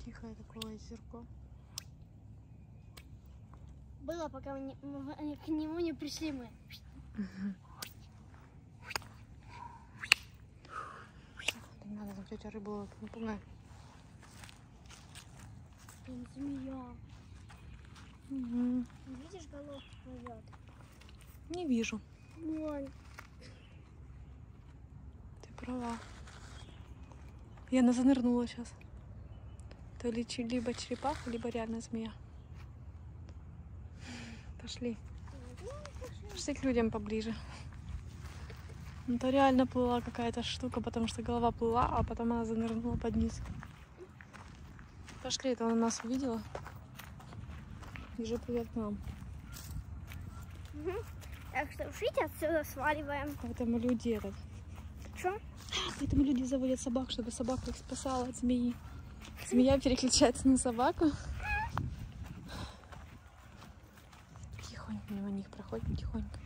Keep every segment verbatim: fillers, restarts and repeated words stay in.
тихое такое озерко. Было, пока мы не, мы, к нему не пришли мы. Угу. Не надо, там тетя рыбу ловит, не пугай. Там змея. Угу. Видишь, головку плывет? Не вижу. Вон. Ты права. И она занырнула сейчас. То ли либо черепаха, либо реально змея. Пошли. Пошли к людям поближе. Это реально плыла какая-то штука, потому что голова плыла, а потом она занырнула под низ. Пошли, это она нас увидела. Ежи, привет к нам. Угу. Так что ушите, отсюда сваливаем. Поэтому люди этот. Что? Поэтому люди заводят собак, чтобы собака их спасала от змеи. Змея переключается на собаку. Тихонько мимо них проходим, тихонько.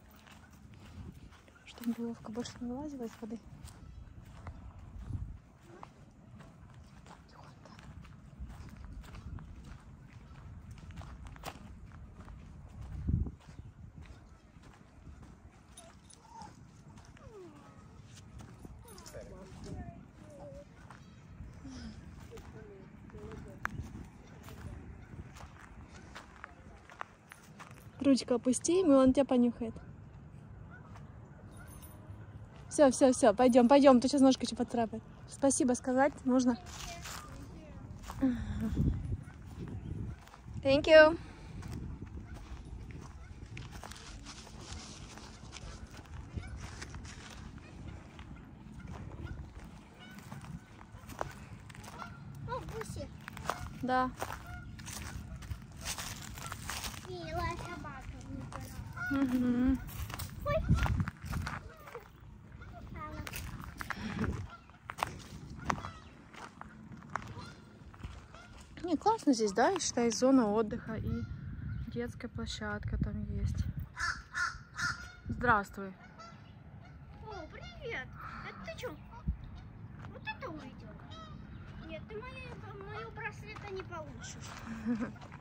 Чтобы головка больше не вылазила из воды. Тихонько. Ручку опусти, и он тебя понюхает. Все, все, все, пойдем, пойдем, ты сейчас ножка еще поцарапает. Спасибо сказать нужно. Thank you. О, гуси. Да. Милая собака. Угу. Ой. Не, классно здесь, да? Я считаю, зона отдыха и детская площадка там есть. Здравствуй. О, привет. Это ты что? Вот это увидел? Нет, ты мои, мою браслета не получишь.